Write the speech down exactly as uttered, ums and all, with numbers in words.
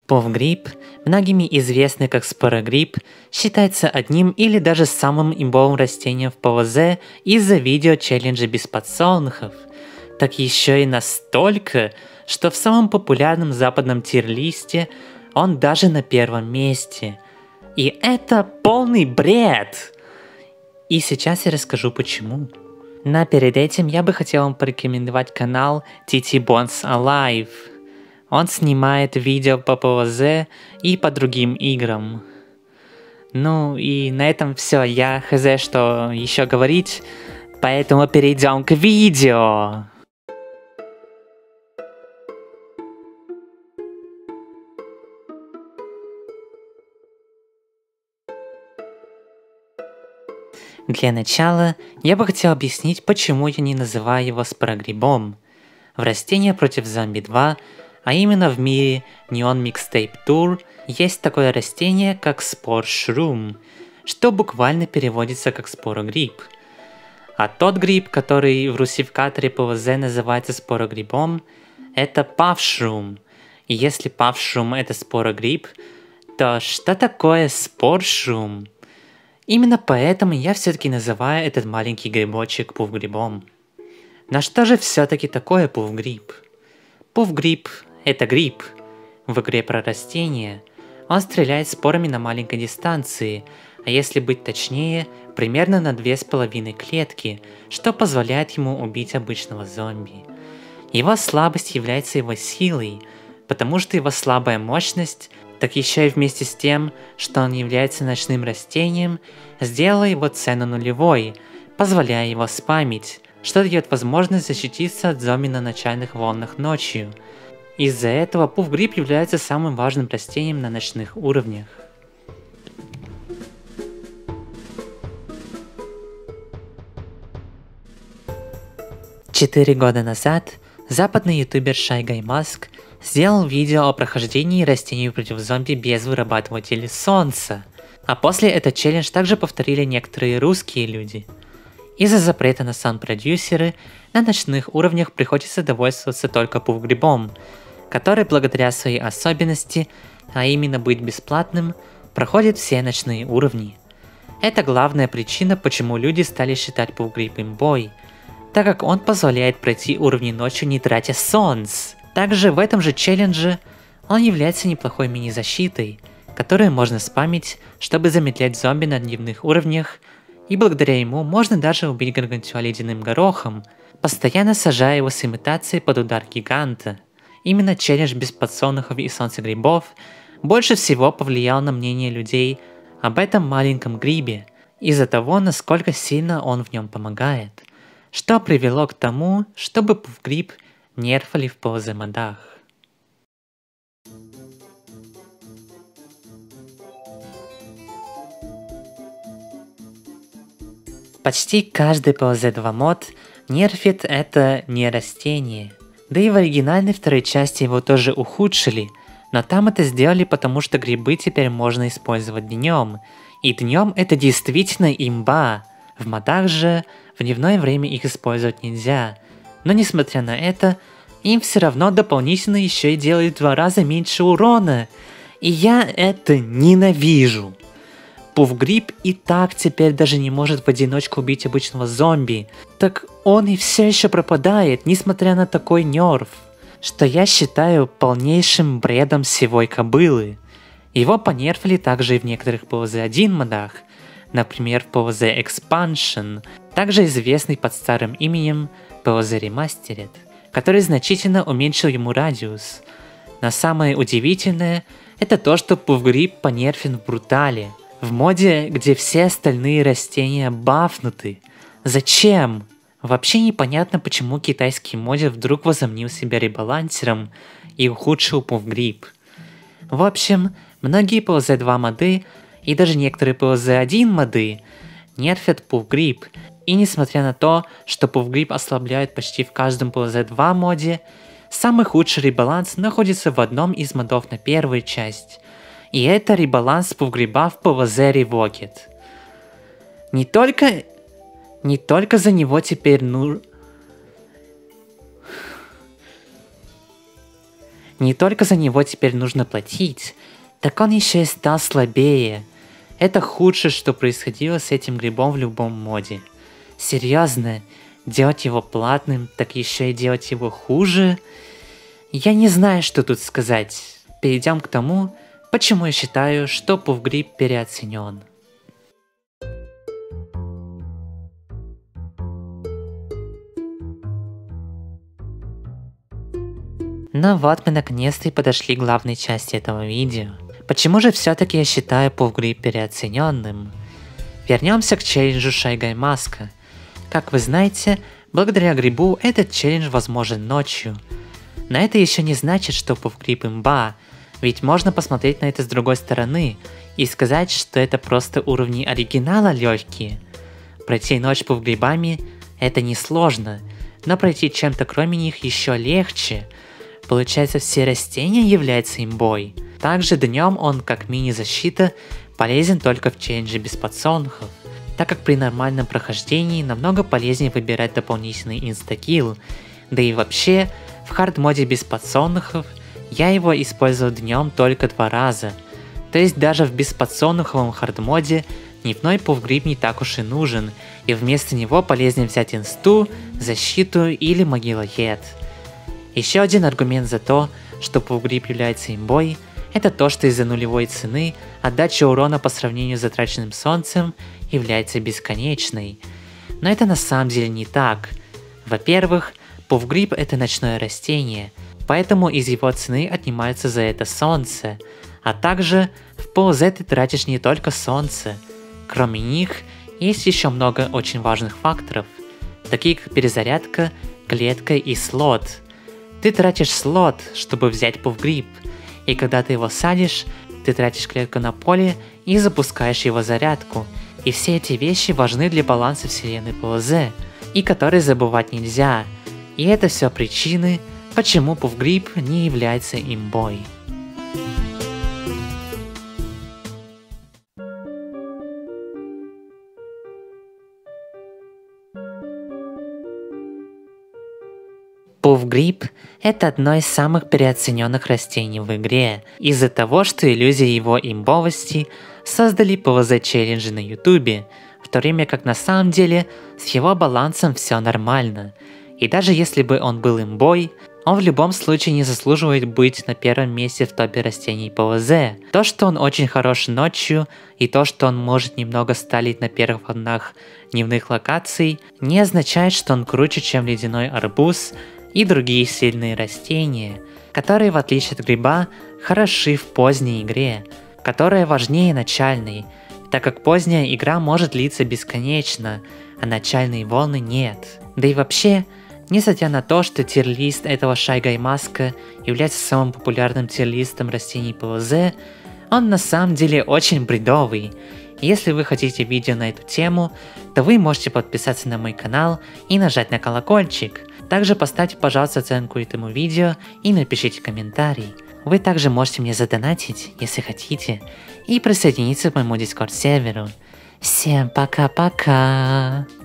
Пуфгрипп, многими известный как спорогрипп, считается одним или даже самым имбовым растением в ПВЗ из-за видео-челленджа без подсолнухов. Так еще и настолько, что в самом популярном западном тир-листе он даже на первом месте. И это полный бред! И сейчас я расскажу почему. Но перед этим я бы хотел вам порекомендовать канал ти ти Bones Alive. Он снимает видео по ПВЗ и по другим играм. Ну и на этом все. Я хз, что еще говорить, поэтому перейдем к видео. Для начала я бы хотел объяснить, почему я не называю его спорогрибом. В растения против зомби два, а именно в мире Neon Mixtape Tour, есть такое растение, как спор-шрум, что буквально переводится как спорогриб. А тот гриб, который в русификаторе ПВЗ называется спорогрибом, это павшрум. И если павшрум это спорогриб, то что такое споршрум? Именно поэтому я все-таки называю этот маленький грибочек пуфгрибом. Но что же все-таки такое пуфгриб? Пуфгриб – это гриб. В игре про растения он стреляет спорами на маленькой дистанции, а если быть точнее, примерно на две с половиной клетки, что позволяет ему убить обычного зомби. Его слабость является его силой, потому что его слабая мощность, так еще и вместе с тем, что он является ночным растением, сделала его цену нулевой, позволяя его спамить, что дает возможность защититься от зомби на начальных волнах ночью. Из-за этого пуфгриб является самым важным растением на ночных уровнях. Четыре года назад западный ютубер Shy Guy Mask сделал видео о прохождении растений против зомби без вырабатывателей солнца. А после этот челлендж также повторили некоторые русские люди. Из-за запрета на саунд-продюсеры на ночных уровнях приходится довольствоваться только пуфгрибом, который благодаря своей особенности, а именно быть бесплатным, проходит все ночные уровни. Это главная причина, почему люди стали считать пуфгриб имбой, так как он позволяет пройти уровни ночью, не тратя солнц. Также в этом же челлендже он является неплохой мини-защитой, которую можно спамить, чтобы замедлять зомби на дневных уровнях, и благодаря ему можно даже убить гаргантюа ледяным горохом, постоянно сажая его с имитацией под удар гиганта. Именно челлендж без подсолнухов и солнцегрибов больше всего повлиял на мнение людей об этом маленьком грибе, из-за того, насколько сильно он в нем помогает, что привело к тому, чтобы пуфгриб нерфали в ПВЗ модах. Почти каждый ПВЗ два мод нерфит это не растение. Да и в оригинальной второй части его тоже ухудшили, но там это сделали, потому что грибы теперь можно использовать днем. И днем это действительно имба. В модах же в дневное время их использовать нельзя. Но несмотря на это, им все равно дополнительно еще и делают в два раза меньше урона. И я это ненавижу. Пуфгриб и так теперь даже не может в одиночку убить обычного зомби. Так он и все еще пропадает, несмотря на такой нерф. Что я считаю полнейшим бредом сивой кобылы. Его понерфили также и в некоторых ПВЗ один модах. Например, в ПВЗ Expansion, также известный под старым именем ПВЗ Remastered, который значительно уменьшил ему радиус. Но самое удивительное, это то, что пуфгриб понерфен в Брутале, в моде, где все остальные растения бафнуты. Зачем? Вообще непонятно, почему китайский модер вдруг возомнил себя ребалансером и ухудшил пуфгриб. В общем, многие ПВЗ два моды и даже некоторые ПВЗ один моды нерфят пуфгриб, и несмотря на то, что пуфгриб ослабляют почти в каждом ПВЗ два моде, самый худший ребаланс находится в одном из модов на первую часть, и это ребаланс пуфгриба в ПВЗ Revoked. Не только... Не только за него теперь ну... Не только за него теперь нужно платить, так он еще и стал слабее. Это худшее, что происходило с этим грибом в любом моде. Серьезно, делать его платным, так еще и делать его хуже? Я не знаю, что тут сказать. Перейдем к тому, почему я считаю, что пуфгриб переоценен. Ну вот мы наконец-то и подошли к главной части этого видео. Почему же все-таки я считаю пуфгриб переоцененным? Вернемся к челленджу Шайгай Маска. Как вы знаете, благодаря грибу этот челлендж возможен ночью. Но это еще не значит, что пуфгриб имба, ведь можно посмотреть на это с другой стороны и сказать, что это просто уровни оригинала легкие. Пройти ночь пуфгрибами это несложно, но пройти чем-то кроме них еще легче. Получается, все растения являются имбой. Также днем он, как мини-защита, полезен только в челлендже без подсолнухов, так как при нормальном прохождении намного полезнее выбирать дополнительный инстакилл. Да и вообще, в хард-моде без подсолнухов я его использовал днем только два раза. То есть даже в бесподсолнуховом хард-моде дневной пуфгриб не так уж и нужен, и вместо него полезнее взять инсту, защиту или могилоед. Еще один аргумент за то, что пуфгриб является имбой, это то, что из-за нулевой цены отдача урона по сравнению с затраченным солнцем является бесконечной. Но это на самом деле не так. Во-первых, пуфгриб это ночное растение, поэтому из его цены отнимается за это солнце. А также в пэ о зэ ты тратишь не только солнце. Кроме них, есть еще много очень важных факторов, такие как перезарядка, клетка и слот. Ты тратишь слот, чтобы взять пуфгриб, и когда ты его садишь, ты тратишь клетку на поле и запускаешь его зарядку. И все эти вещи важны для баланса вселенной пэ о зэ, и которые забывать нельзя. И это все причины, почему пуфгриб не является имбой. Пуфгриб – это одно из самых переоцененных растений в игре, из-за того, что иллюзия его имбовости создали пэ о зэ челленджи на ютубе, в то время как на самом деле с его балансом все нормально. И даже если бы он был имбой, он в любом случае не заслуживает быть на первом месте в топе растений пэ о зэ. То, что он очень хорош ночью, и то, что он может немного сталить на первых волнах дневных локаций, не означает, что он круче, чем ледяной арбуз и другие сильные растения, которые в отличие от гриба хороши в поздней игре, которая важнее начальной, так как поздняя игра может длиться бесконечно, а начальные волны нет. Да и вообще, несмотря на то, что тир-лист этого Шайгай Маска является самым популярным тир-листом растений пэ о зэ, он на самом деле очень бредовый. Если вы хотите видео на эту тему, то вы можете подписаться на мой канал и нажать на колокольчик. Также поставьте, пожалуйста, оценку этому видео и напишите комментарий. Вы также можете мне задонатить, если хотите, и присоединиться к моему дискорд серверу. Всем пока-пока!